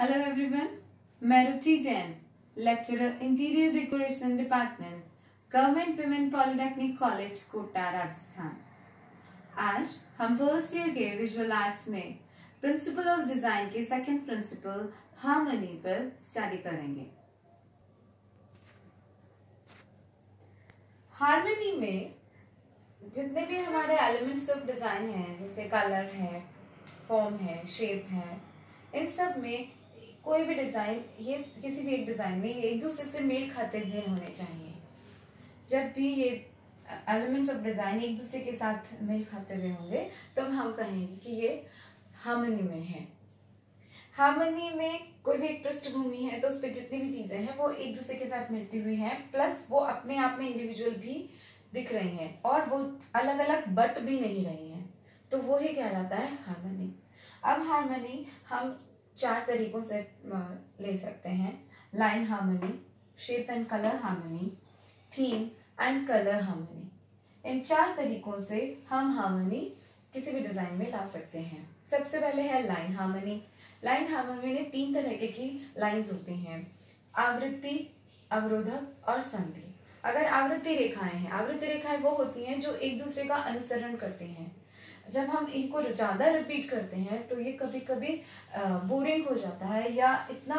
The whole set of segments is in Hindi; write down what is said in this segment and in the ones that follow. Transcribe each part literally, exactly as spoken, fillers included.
हेलो एवरीवन, मैं Ruchi Jain, lecturer interior decoration department, government women polytechnic college Kota, Rajasthan. आज हम फर्स्ट ईयर के विजुअल आर्ट्स में प्रिंसिपल ऑफ डिजाइन के सेकंड प्रिंसिपल हार्मनी पर स्टडी करेंगे। हार्मनी में जितने भी हमारे एलिमेंट्स ऑफ डिजाइन हैं, जैसे कलर है, फॉर्म है, शेप है, इन सब में कोई भी डिजाइन, ये किसी भी एक डिजाइन में ये एक दूसरे से मेल खाते हुए होने चाहिए। जब भी ये एलिमेंट्स ऑफ डिजाइन एक दूसरे के साथ मेल खाते हुए होंगे तब तो हम कहेंगे कि ये हार्मनी में है। हार्मनी में कोई भी एक पृष्ठभूमि है तो उस पर जितनी भी चीजें हैं वो एक दूसरे के साथ मिलती हुई हैं, प्लस वो अपने आप में इंडिविजुअल भी दिख रही हैं और वो अलग अलग बट भी नहीं रही हैं, तो वो ही कहलाता है हार्मनी। अब हार्मनी हम चार तरीकों से ले सकते हैं: line harmony, shape and colour harmony, theme and colour harmony. इन चार तरीकों से हम हार्मनी किसी भी डिजाइन में ला सकते हैं। सबसे पहले है लाइन हार्मनी। लाइन हार्मनी में तीन तरह की लाइंस होती हैं: आवृत्ति, अवरोधक और संधि। अगर आवृत्ति रेखाएं हैं, आवृत्ति रेखाएं वो होती हैं जो एक दूसरे का अनुसरण करती हैं। जब हम इनको ज्यादा रिपीट करते हैं तो ये कभी कभी बोरिंग हो जाता है या इतना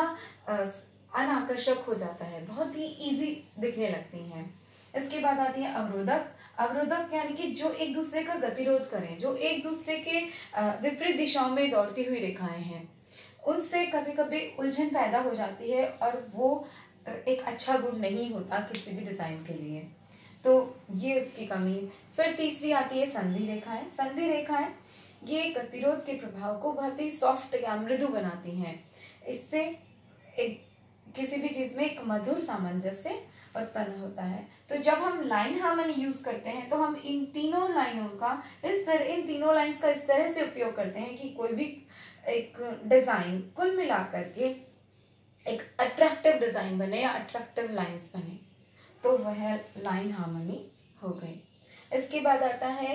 अनाकर्षक हो जाता है, बहुत ही इजी दिखने लगती हैं। इसके बाद आती है अवरोधक। अवरोधक यानी कि जो एक दूसरे का गतिरोध करें, जो एक दूसरे के विपरीत दिशाओं में दौड़ती हुई रेखाएं हैं, उनसे कभी कभी उलझन पैदा हो जाती है और वो एक अच्छा गुण नहीं होता किसी भी डिजाइन के लिए, तो ये उसकी कमी। फिर तीसरी आती है संधि रेखाएं। संधि रेखाएं ये गतिरोध के प्रभाव को बहुत ही सॉफ्ट या मृदु बनाती हैं। इससे एक किसी भी चीज में एक मधुर सामंजस्य उत्पन्न होता है। तो जब हम लाइन हार्मनी यूज करते हैं तो हम इन तीनों लाइनों का इस तरह इन तीनों लाइंस का इस तरह से उपयोग करते हैं कि कोई भी एक डिजाइन कुल मिलाकर के एक अट्रैक्टिव डिजाइन बने या अट्रैक्टिव लाइंस बने, तो वह लाइन हार्मनी हो गई। इसके बाद आता है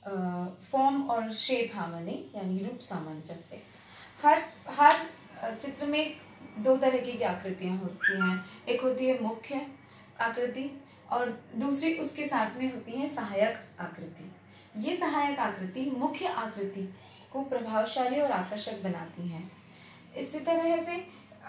फॉर्म और शेप हार्मनी, यानी रूप सामंजस्य। हर हर चित्र में दो तरह की आकृतियां होती हैं। एक होती है मुख्य आकृति और दूसरी उसके साथ में होती है सहायक आकृति। ये सहायक आकृति मुख्य आकृति को प्रभावशाली और आकर्षक बनाती हैं। इसी तरह से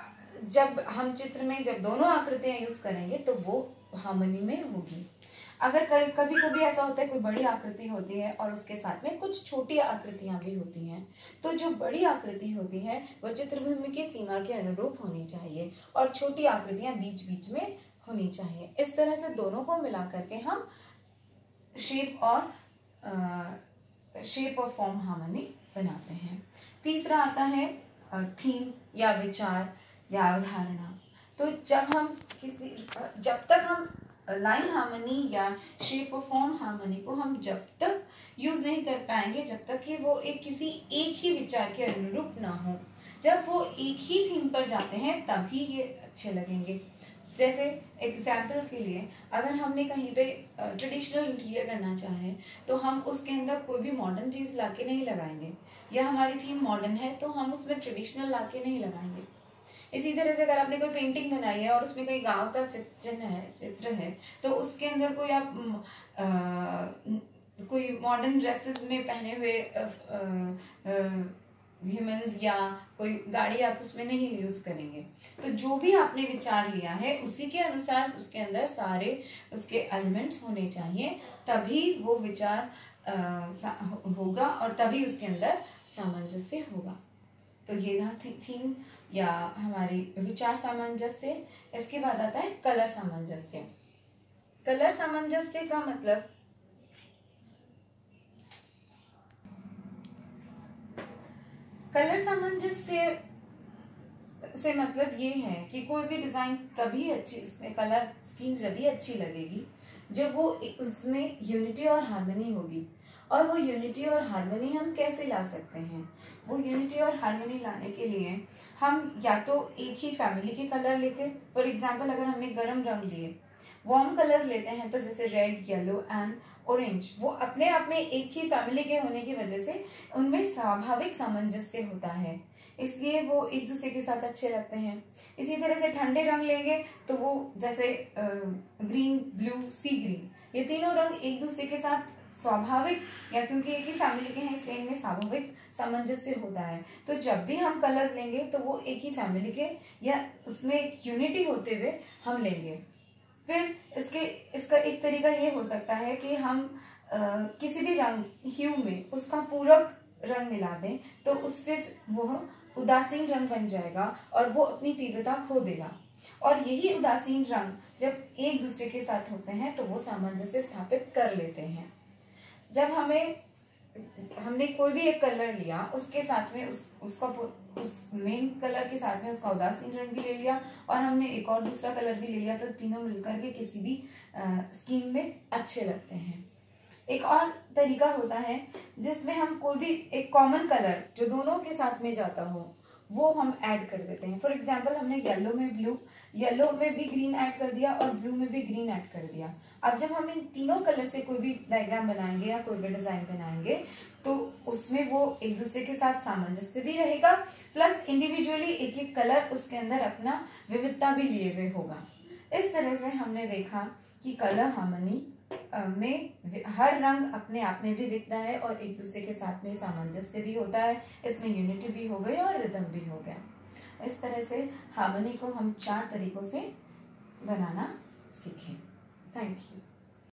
जब हम चित्र में जब दोनों आकृतियां यूज करेंगे तो वो हार्मनी में होगी। अगर कभी कभी ऐसा होता है कोई बड़ी आकृति होती है और उसके साथ में कुछ छोटी आकृतियां भी होती हैं, तो जो बड़ी आकृति होती है वो चित्रभूमि की सीमा के अनुरूप होनी चाहिए और छोटी आकृतियां बीच बीच में होनी चाहिए। इस तरह से दोनों को मिला करके हम शेप और आ, शेप और फॉर्म हार्मनी बनाते हैं। तीसरा आता है थीम या विचार या अवधारणा। तो जब हम किसी जब तक हम लाइन हार्मनी या शेप और फॉर्म हार्मनी को हम जब तक यूज नहीं कर पाएंगे जब तक कि वो एक किसी एक ही विचार के अनुरूप ना हो। जब वो एक ही थीम पर जाते हैं तभी ये अच्छे लगेंगे। जैसे एग्जाम्पल के लिए, अगर हमने कहीं पे ट्रेडिशनल इंटीरियर करना चाहे तो हम उसके अंदर कोई भी मॉडर्न चीज लाके नहीं लगाएंगे, या हमारी थीम मॉडर्न है तो हम उसमें ट्रेडिशनल लाके नहीं लगाएंगे। इसी तरह से अगर आपने कोई पेंटिंग बनाई है और उसमें कोई गांव का चिन्ह है चित्र है तो उसके अंदर कोई आप आ, कोई मॉडर्न ड्रेसेस में पहने हुए ह्यूमंस या कोई गाड़ी आप उसमें नहीं यूज करेंगे। तो जो भी आपने विचार लिया है उसी के अनुसार उसके अंदर सारे उसके एलिमेंट्स होने चाहिए, तभी वो विचार आ, होगा और तभी उसके अंदर सामंजस्य होगा। तो ये था थीम या हमारी विचार सामंजस्य। इसके बाद आता है कलर सामंजस्य। कलर सामंजस्य का मतलब कलर सामंजस्य से मतलब ये है कि कोई भी डिजाइन तभी अच्छी, इसमें कलर स्कीम जभी अच्छी लगेगी जब वो उसमें यूनिटी और हार्मनी होगी। और वो यूनिटी और हार्मनी हम कैसे ला सकते हैं? वो यूनिटी और हार्मनी लाने के लिए हम या तो एक ही फैमिली के कलर लेके, फॉर एग्जांपल अगर हमने गर्म रंग लिए वार्म कलर्स लेते हैं तो जैसे रेड, येलो एंड ऑरेंज, वो अपने आप में एक ही फैमिली के होने की वजह से उनमें स्वाभाविक सामंजस्य होता है, इसलिए वो एक दूसरे के साथ अच्छे लगते हैं। इसी तरह से ठंडे रंग लेंगे तो वो जैसे ग्रीन, ब्लू, सी ग्रीन, ये तीनों रंग एक दूसरे के साथ स्वाभाविक, या क्योंकि एक ही फैमिली के हैं इसलिए इनमें स्वाभाविक सामंजस्य होता है। तो जब भी हम कलर्स लेंगे तो वो एक ही फैमिली के या उसमें एक यूनिटी होते हुए हम लेंगे। फिर इसके इसका एक तरीका ये हो सकता है कि हम आ, किसी भी रंग ह्यू में उसका पूरक रंग मिला दें तो उससे वह उदासीन रंग बन जाएगा और वो अपनी तीव्रता खो देगा। और यही उदासीन रंग जब एक दूसरे के साथ होते हैं तो वो सामंजस्य स्थापित कर लेते हैं। जब हमें हमने कोई भी एक कलर लिया, उसके साथ में उस उसका उस मेन कलर के साथ में उसका उदासीन रंग भी ले लिया और हमने एक और दूसरा कलर भी ले लिया, तो तीनों मिलकर के किसी भी आ, स्कीम में अच्छे लगते हैं। एक और तरीका होता है जिसमें हम कोई भी एक कॉमन कलर जो दोनों के साथ में जाता हो वो हम ऐड कर देते हैं। फॉर एग्जाम्पल हमने येलो में ब्लू, येलो में भी ग्रीन ऐड कर दिया और ब्लू में भी ग्रीन ऐड कर दिया। अब जब हम इन तीनों कलर से कोई भी डायग्राम बनाएंगे या कोई भी डिजाइन बनाएंगे तो उसमें वो एक दूसरे के साथ सामंजस्य भी रहेगा, प्लस इंडिविजुअली एक एक कलर उसके अंदर अपना विविधता भी लिए हुए होगा। इस तरह से हमने देखा कि कलर हार्मनी में हर रंग अपने आप में भी दिखता है और एक दूसरे के साथ में सामंजस्य भी होता है, इसमें यूनिटी भी हो गई और रिदम भी हो गया। इस तरह से हार्मनी को हम चार तरीकों से बनाना सीखें। Thank you.